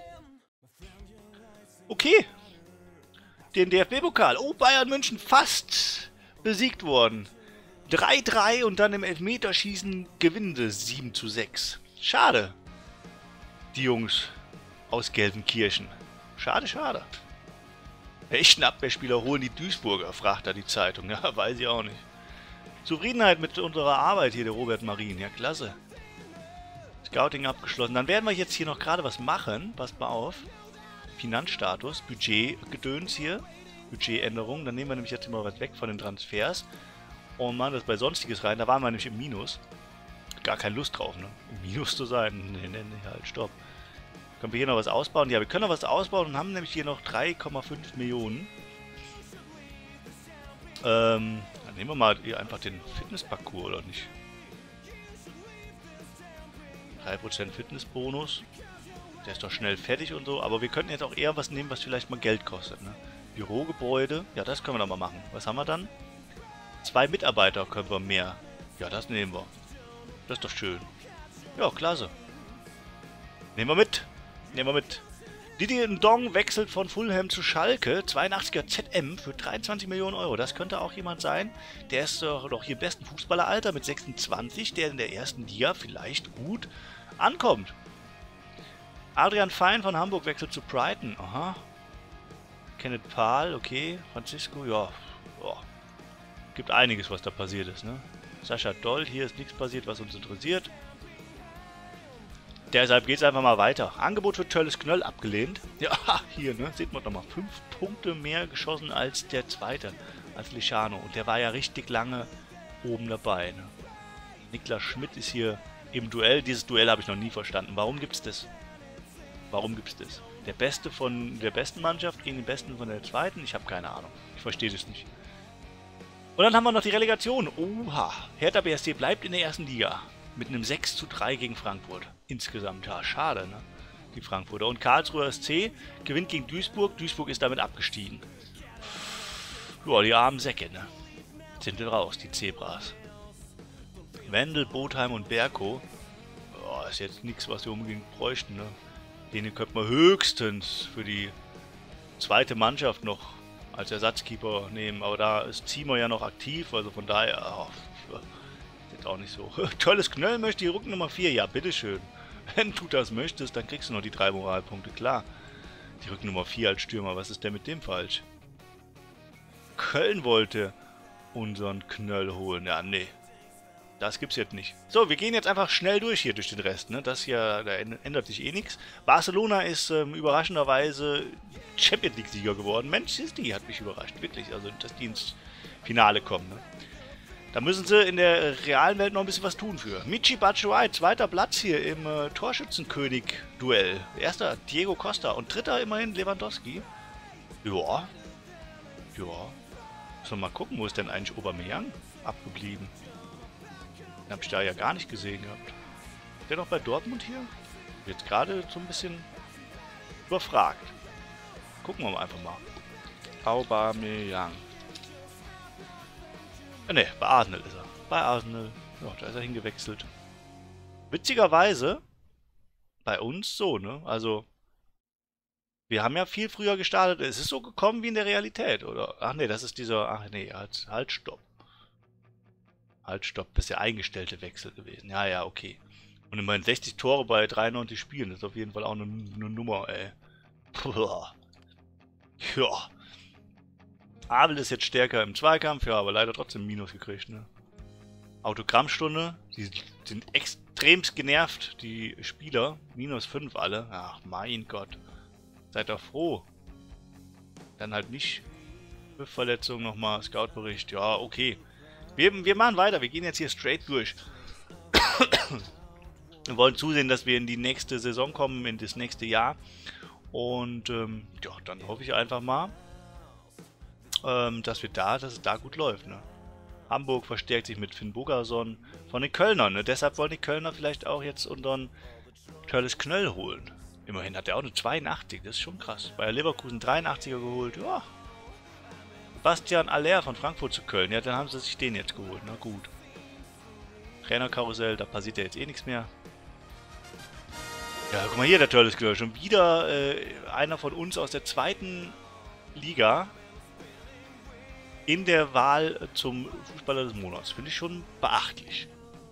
Okay. Den DFB-Pokal. Oh, Bayern München fast besiegt worden. 3-3 und dann im Elfmeterschießen gewinnen sie 7:6. Schade. Die Jungs aus Gelsenkirchen. Schade, schade. Echten Abwehrspieler holen die Duisburger, fragt da die Zeitung. Ja, weiß ich auch nicht. Zufriedenheit mit unserer Arbeit hier, der Robert Marin. Ja, klasse. Scouting abgeschlossen. Dann werden wir jetzt hier noch gerade was machen. Passt mal auf. Finanzstatus, Budgetgedöns hier. Budgetänderung. Dann nehmen wir nämlich jetzt immer was weg von den Transfers. Und machen das bei Sonstiges rein. Da waren wir nämlich im Minus. Gar keine Lust drauf, ne? Im Minus zu sein. Nee, nee, nee, halt, stopp. Können wir hier noch was ausbauen? Ja, wir können noch was ausbauen und haben nämlich hier noch 3,5 Millionen. Dann nehmen wir mal hier einfach den Fitnessparcours, oder nicht? 3% Fitnessbonus. Der ist doch schnell fertig und so. Aber wir könnten jetzt auch eher was nehmen, was vielleicht mal Geld kostet, ne? Bürogebäude. Ja, das können wir doch mal machen. Was haben wir dann? 2 Mitarbeiter können wir mehr. Ja, das nehmen wir. Das ist doch schön. Ja, klasse. Nehmen wir mit. Nehmen wir mit. Didier Ndong wechselt von Fulham zu Schalke. 82er ZM für 23 Millionen Euro. Das könnte auch jemand sein. Der ist doch hier besten Fußballeralter mit 26, der in der ersten Liga vielleicht gut ankommt. Adrian Fein von Hamburg wechselt zu Brighton. Aha. Kenneth Pahl, okay. Francisco, ja. Oh. Gibt einiges, was da passiert ist, ne? Sascha Doll, hier ist nichts passiert, was uns interessiert. Deshalb geht es einfach mal weiter. Angebot für Törles Knöll abgelehnt. Ja, hier, ne? Seht man nochmal. 5 Punkte mehr geschossen als der zweite, als Lichano. Und der war ja richtig lange oben dabei, ne? Niklas Schmidt ist hier im Duell. Dieses Duell habe ich noch nie verstanden. Warum gibt's das? Warum gibt's das? Der Beste von der besten Mannschaft gegen den Besten von der zweiten? Ich habe keine Ahnung. Ich verstehe das nicht. Und dann haben wir noch die Relegation. Oha. Hertha BSC bleibt in der ersten Liga. Mit einem 6:3 gegen Frankfurt. Insgesamt, ja, schade, ne? Die Frankfurter. Und Karlsruher SC gewinnt gegen Duisburg. Duisburg ist damit abgestiegen. Ja, die armen Säcke, ne? Sind raus, die Zebras. Wendel, Botheim und Berko. Ja, ist jetzt nichts, was wir unbedingt bräuchten, ne? Den könnte man höchstens für die zweite Mannschaft noch als Ersatzkeeper nehmen. Aber da ist Ziemer ja noch aktiv, also von daher... Oh, jetzt auch nicht so. Tolles Knöll möchte die Rückennummer 4. Ja, bitteschön. Wenn du das möchtest, dann kriegst du noch die 3 Moralpunkte. Klar. Die Rückennummer 4 als Stürmer. Was ist denn mit dem falsch? Köln wollte unseren Knöll holen. Ja, nee. Das gibt's jetzt nicht. So, wir gehen jetzt einfach schnell durch hier, durch den Rest. Ne? Das hier, da ändert sich eh nichts. Barcelona ist überraschenderweise Champions League-Sieger geworden. Manchester City hat mich überrascht, wirklich. Also, dass die ins Finale kommen. Ne? Da müssen sie in der realen Welt noch ein bisschen was tun für. Michy Batshuayi, zweiter Platz hier im Torschützenkönig-Duell. Erster Diego Costa und dritter immerhin Lewandowski. Ja. Ja. Müssen wir mal gucken, wo ist denn eigentlich Aubameyang abgeblieben? Den habe ich da ja gar nicht gesehen gehabt. Ist der noch bei Dortmund hier? Jetzt gerade so ein bisschen überfragt. Gucken wir mal einfach mal. Aubameyang. Ne, bei Arsenal ist er. Bei Arsenal. Ja, da ist er hingewechselt. Witzigerweise bei uns so, ne? Also, wir haben ja viel früher gestartet. Es ist so gekommen wie in der Realität, oder? Ach nee, das ist dieser... Ach nee, halt, stopp. Halt, stopp. Das ist der eingestellte Wechsel gewesen. Ja, ja, okay. Und immerhin 60 Tore bei 93 Spielen. Das ist auf jeden Fall auch eine Nummer, ey. Puh. Ja. Abel ist jetzt stärker im Zweikampf, ja, aber leider trotzdem Minus gekriegt, ne? Autogrammstunde, die sind extremst genervt, die Spieler. -5 alle. Ach, mein Gott. Seid doch froh. Dann halt nicht. Verletzung nochmal, Scout-Bericht. Ja, okay. Wir machen weiter, wir gehen jetzt hier straight durch. Wir wollen zusehen, dass wir in die nächste Saison kommen, in das nächste Jahr. Und ja, dann hoffe ich einfach mal, dass es da gut läuft. Ne? Hamburg verstärkt sich mit Finn Bogason von den Kölnern. Ne? Deshalb wollen die Kölner vielleicht auch jetzt unseren Tölles Knöll holen. Immerhin hat er auch eine 82, das ist schon krass. Bei Leverkusen 83er geholt, ja. Bastian Aller von Frankfurt zu Köln, ja, dann haben sie sich den jetzt geholt, na gut. Trainerkarussell, da passiert ja jetzt eh nichts mehr. Ja, guck mal hier, der Tölles Knöll, schon wieder einer von uns aus der zweiten Liga in der Wahl zum Fußballer des Monats. Finde ich schon beachtlich.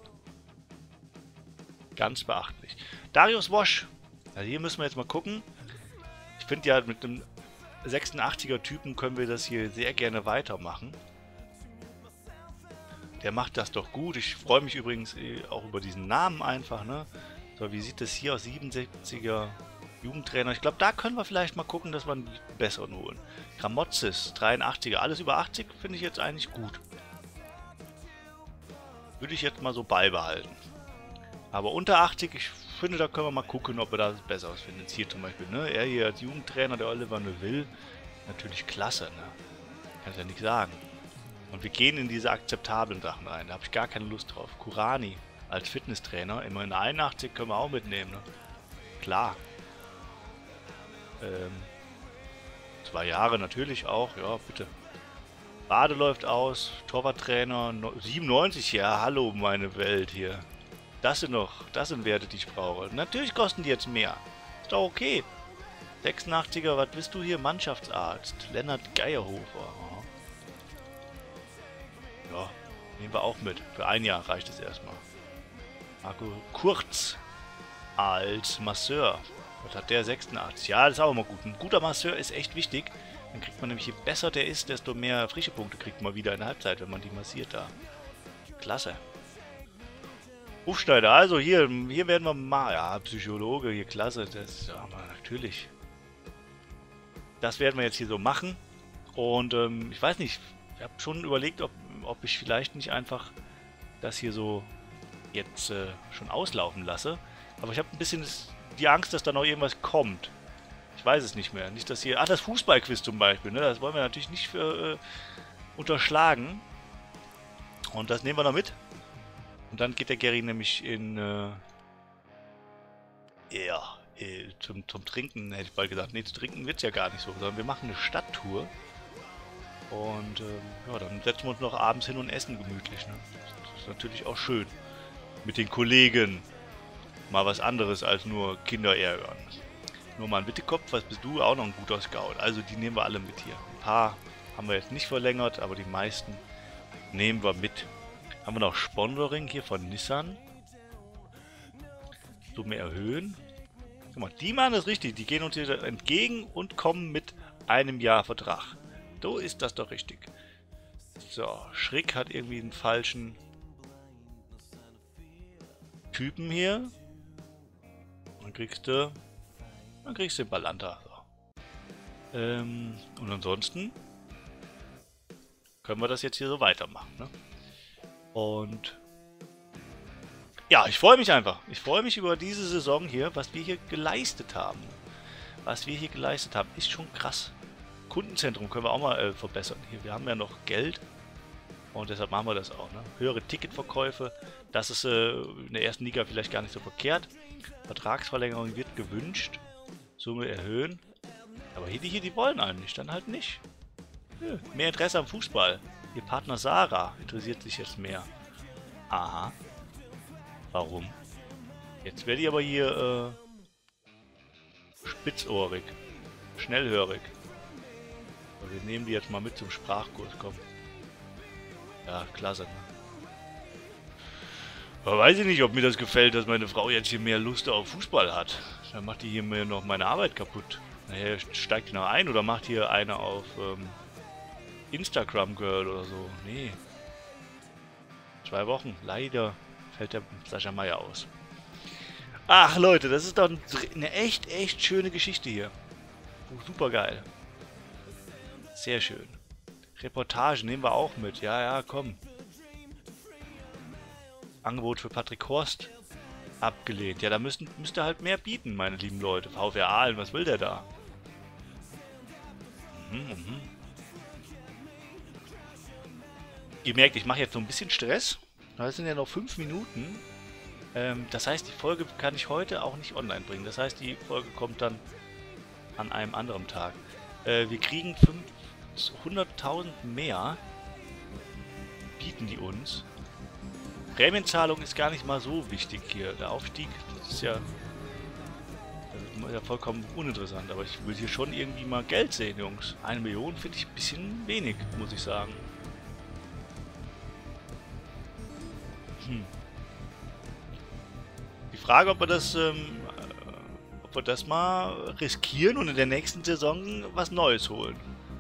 Ganz beachtlich. Darius Wosch. Also hier müssen wir jetzt mal gucken. Ich finde ja, mit einem 86er Typen können wir das hier sehr gerne weitermachen. Der macht das doch gut. Ich freue mich übrigens auch über diesen Namen einfach, ne? So, wie sieht das hier aus? 77er Jugendtrainer. Ich glaube, da können wir vielleicht mal gucken, dass wir einen besseren holen. Gramotzis, 83er. Alles über 80 finde ich jetzt eigentlich gut. Würde ich jetzt mal so beibehalten. Aber unter 80, ich finde, da können wir mal gucken, ob wir das besser ausfinden. Jetzt hier zum Beispiel, ne? Er hier als Jugendtrainer, der Oliver Neuville. Natürlich klasse, ne? Kann ich ja nicht sagen. Und wir gehen in diese akzeptablen Sachen rein. Da habe ich gar keine Lust drauf. Kurani als Fitnesstrainer. Immerhin 81 können wir auch mitnehmen, ne? Klar. 2 Jahre natürlich auch, ja, bitte. Bade läuft aus, Torwarttrainer, 97, ja, hallo meine Welt hier. Das sind Werte, die ich brauche. Natürlich kosten die jetzt mehr. Ist doch okay. 86er, was bist du hier? Mannschaftsarzt. Lennart Geierhofer. Ja, nehmen wir auch mit. Für 1 Jahr reicht es erstmal. Marco Kurz als Masseur. Was hat der? 86. Ja, das ist auch immer gut. Ein guter Masseur ist echt wichtig. Dann kriegt man nämlich, je besser der ist, desto mehr frische Punkte kriegt man wieder in der Halbzeit, wenn man die massiert da. Klasse. Hufschneider, also hier werden wir mal, ja, Psychologe, hier klasse, das, ja, natürlich. Das werden wir jetzt hier so machen. Und ich weiß nicht, ich habe schon überlegt, ob ich vielleicht nicht einfach das hier so jetzt schon auslaufen lasse. Aber ich habe ein bisschen die Angst, dass da noch irgendwas kommt. Ich weiß es nicht mehr. Nicht, dass hier... das Fußballquiz zum Beispiel, ne? Das wollen wir natürlich nicht unterschlagen. Und das nehmen wir noch mit. Und dann geht der Gary nämlich zum Trinken, hätte ich bald gesagt. Ne, zu trinken wird es ja gar nicht so, sondern wir machen eine Stadttour. Und ja, dann setzen wir uns noch abends hin und essen gemütlich. Ne? Das ist natürlich auch schön. Mit den Kollegen. Mal was anderes als nur Kinder ärgern. Nur mal ein Wittekopf, was bist du? Auch noch ein guter Scout. Also die nehmen wir alle mit hier. Ein paar haben wir jetzt nicht verlängert, aber die meisten nehmen wir mit. Haben wir noch Sponsoring hier von Nissan. Summe erhöhen. Guck mal, die machen das richtig. Die gehen uns hier entgegen und kommen mit 1 Jahr Vertrag. So ist das doch richtig. So, Schrick hat irgendwie einen falschen Typen hier. Dann kriegst du den Ballanta. So. Und ansonsten können wir das jetzt hier so weitermachen. Ne? Und ja, ich freue mich einfach. Ich freue mich über diese Saison hier, was wir hier geleistet haben. Was wir hier geleistet haben, ist schon krass. Kundenzentrum können wir auch mal verbessern. Hier, wir haben ja noch Geld. Und deshalb machen wir das auch. Ne? Höhere Ticketverkäufe. Das ist in der ersten Liga vielleicht gar nicht so verkehrt. Vertragsverlängerung wird gewünscht. Summe erhöhen. Aber hier, die wollen eigentlich dann halt nicht. Ja, mehr Interesse am Fußball. Ihr Partner Sarah interessiert sich jetzt mehr. Aha. Warum? Jetzt werde ich aber hier spitzohrig. Schnellhörig. Aber wir nehmen die jetzt mal mit zum Sprachkurs. Komm. Ja, klasse. Ne? Aber weiß ich nicht, ob mir das gefällt, dass meine Frau jetzt hier mehr Lust auf Fußball hat. Dann macht die hier mir noch meine Arbeit kaputt. Nachher steigt die noch ein oder macht hier eine auf Instagram Girl oder so. Nee. 2 Wochen. Leider fällt der Sascha Meier aus. Ach Leute, das ist doch eine echt schöne Geschichte hier. Super geil. Sehr schön. Reportage nehmen wir auch mit. Ja, komm. Angebot für Patrick Horst abgelehnt. Ja, da müsst ihr halt mehr bieten, meine lieben Leute. VfR Aalen, was will der da? Ihr merkt, ich mache jetzt so ein bisschen Stress. Das sind ja noch 5 Minuten. Das heißt, die Folge kann ich heute auch nicht online bringen. Das heißt, die Folge kommt dann an einem anderen Tag. Wir kriegen 100.000 mehr. Bieten die uns. Prämienzahlung ist gar nicht mal so wichtig hier. Der Aufstieg, das ist ja vollkommen uninteressant. Aber ich will hier schon irgendwie mal Geld sehen, Jungs. 1 Million finde ich ein bisschen wenig, muss ich sagen. Die Frage, ob wir das mal riskieren und in der nächsten Saison was Neues holen.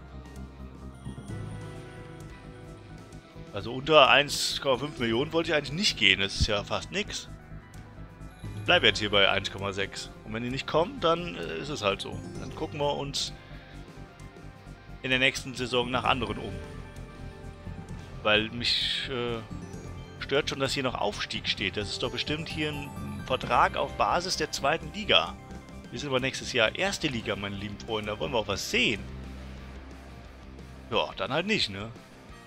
Also unter 1,5 Millionen wollte ich eigentlich nicht gehen. Das ist ja fast nichts. Ich bleibe jetzt hier bei 1,6. Und wenn die nicht kommen, dann ist es halt so. Dann gucken wir uns in der nächsten Saison nach anderen um. Weil mich stört schon, dass hier noch Aufstieg steht. Das ist doch bestimmt hier ein Vertrag auf Basis der 2. Liga. Wir sind aber nächstes Jahr 1. Liga, meine lieben Freunde. Da wollen wir auch was sehen. Ja, dann halt nicht, ne?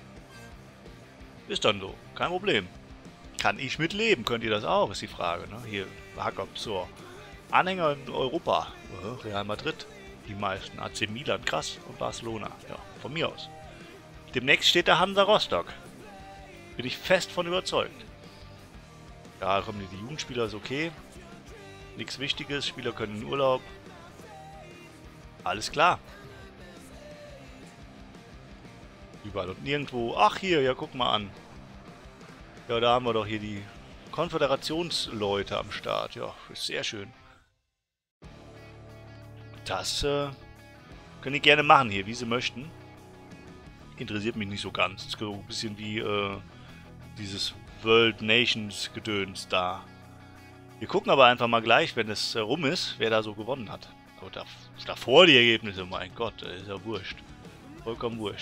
Ist dann so. Kein Problem. Kann ich mitleben? Könnt ihr das auch? Ist die Frage, ne? Hier, Jakob zur Anhänger in Europa. Real Madrid. Die meisten. AC Milan, krass. Und Barcelona. Ja, von mir aus. Demnächst steht der Hansa Rostock. Bin ich fest von überzeugt. Ja, kommen die Jugendspieler, ist okay. Nichts Wichtiges. Spieler können in Urlaub. Alles klar. Überall und nirgendwo. Ach, hier, ja, guck mal an. Ja, da haben wir doch hier die Konföderationsleute am Start. Ja, ist sehr schön. Das können die gerne machen hier, wie sie möchten. Interessiert mich nicht so ganz. Das ist so ein bisschen wie dieses World Nations Gedöns da. Wir gucken aber einfach mal gleich, wenn es rum ist, wer da so gewonnen hat. Aber davor die Ergebnisse, mein Gott, das ist ja wurscht. Vollkommen wurscht.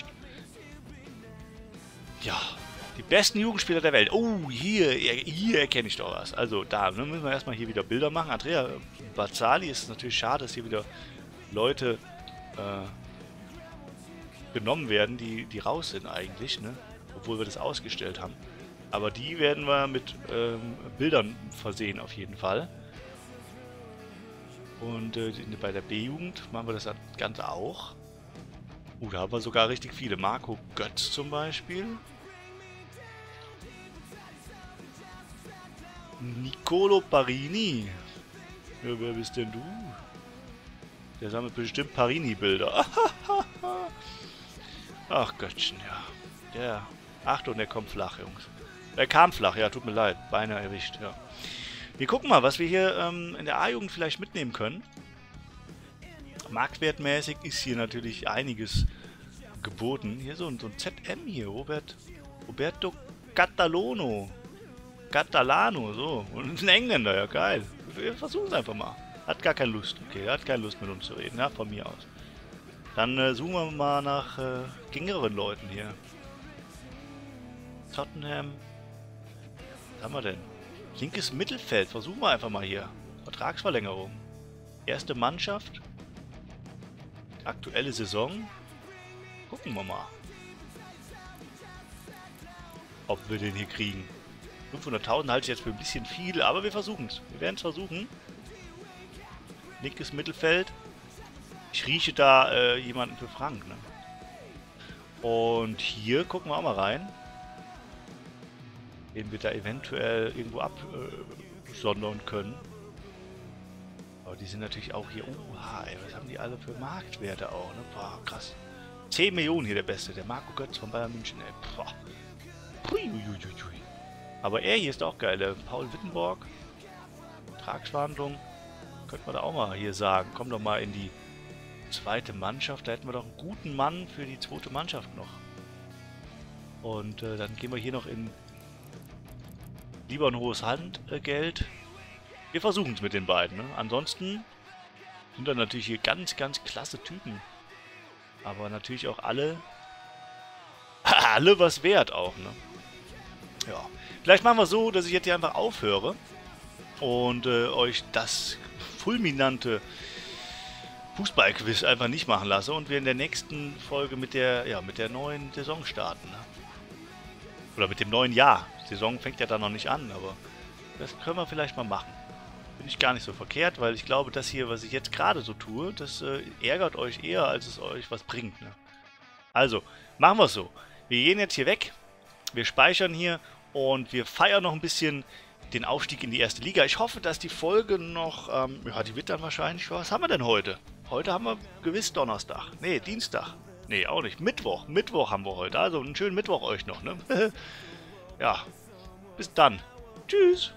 Ja, die besten Jugendspieler der Welt. Oh, hier erkenne ich doch was. Also da müssen wir erstmal hier wieder Bilder machen. Andrea Bazzali, ist natürlich schade, dass hier wieder Leute genommen werden, die raus sind eigentlich, ne? Obwohl wir das ausgestellt haben. Aber die werden wir mit Bildern versehen auf jeden Fall. Und bei der B-Jugend machen wir das Ganze auch. Da haben wir sogar richtig viele. Marco Götz zum Beispiel. Nicolo Parini. Ja, wer bist denn du? Der sammelt bestimmt Parini-Bilder. Ach Göttchen, ja. Der. Achtung, der kommt flach, Jungs. Der kam flach, ja, tut mir leid. Beinahe erwischt, ja. Wir gucken mal, was wir hier in der A-Jugend vielleicht mitnehmen können. Marktwertmäßig ist hier natürlich einiges geboten. Hier so ein ZM hier, Roberto Catalano, so. Und ein Engländer, ja geil. Wir versuchen es einfach mal. Hat gar keine Lust, okay, er hat keine Lust mit uns zu reden, ja, von mir aus. Dann suchen wir mal nach gängeren Leuten hier. Tottenham, Was haben wir denn? Linkes Mittelfeld. Versuchen wir einfach mal hier. Vertragsverlängerung. Erste Mannschaft. Aktuelle Saison. Gucken wir mal. Ob wir den hier kriegen. 500.000 halte ich jetzt für ein bisschen viel, aber wir versuchen es. Wir werden es versuchen. Linkes Mittelfeld. Ich rieche da jemanden für Frank, ne? Und hier gucken wir auch mal rein. Den wir da eventuell irgendwo absondern können. Aber die sind natürlich auch hier. Ey, was haben die alle für Marktwerte auch, ne? Boah, krass. 10 Millionen hier der Beste. Der Marco Götz von Bayern München, ey. Boah. Aber er hier ist auch geil. Der Paul Wittenborg. Vertragsverhandlung. Könnte man da auch mal hier sagen. Komm doch mal in die zweite Mannschaft. Da hätten wir doch einen guten Mann für die zweite Mannschaft noch. Und dann gehen wir hier noch in lieber ein hohes Handgeld. Wir versuchen es mit den beiden. Ne? Ansonsten sind da natürlich hier ganz, ganz klasse Typen. Aber natürlich auch alle was wert auch. Ne? Ja. Vielleicht machen wir so, dass ich jetzt hier einfach aufhöre und euch das fulminante Fußballquiz einfach nicht machen lasse und wir in der nächsten Folge mit der neuen Saison starten. Ne? Oder mit dem neuen Jahr. Die Saison fängt ja da noch nicht an, aber das können wir vielleicht mal machen. Finde ich gar nicht so verkehrt, weil ich glaube, das hier, was ich jetzt gerade so tue, das ärgert euch eher, als es euch was bringt. Ne? Also, machen wir es so. Wir gehen jetzt hier weg, wir speichern hier und wir feiern noch ein bisschen den Aufstieg in die erste Liga. Ich hoffe, dass die Folge noch, ja, die wird dann wahrscheinlich, was haben wir denn heute? Heute haben wir gewiss Donnerstag. Nee, Dienstag. Nee, auch nicht. Mittwoch. Mittwoch haben wir heute. Also einen schönen Mittwoch euch noch, ne? Ja, bis dann. Tschüss.